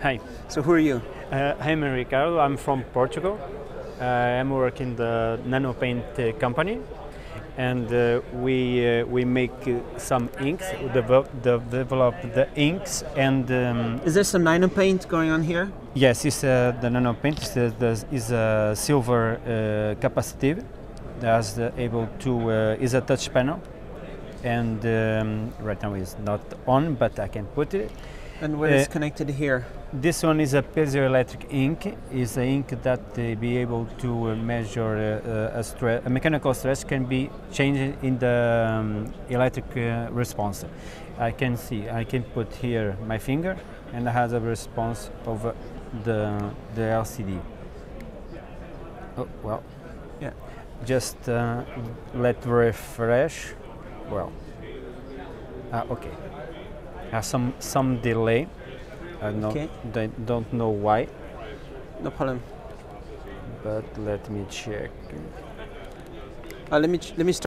Hi. So who are you? I'm Ricardo. I'm from Portugal. I'm working the NanoPaint company, and we make some inks. Develop the inks, and Is there some NanoPaint going on here? yes, it's the NanoPaint is a silver capacitive that's able to is a touch panel, and right now it's not on, but I can put it. And what is connected here? This one is a piezoelectric ink. Is an ink that be able to measure a mechanical stress can be changed in the electric response. I can see. I can put here my finger, and it has a response of the LCD. Oh well. Yeah. Just let refresh. Well. Okay. Has some delay. I don't know why. No problem. But let me check. Let me start.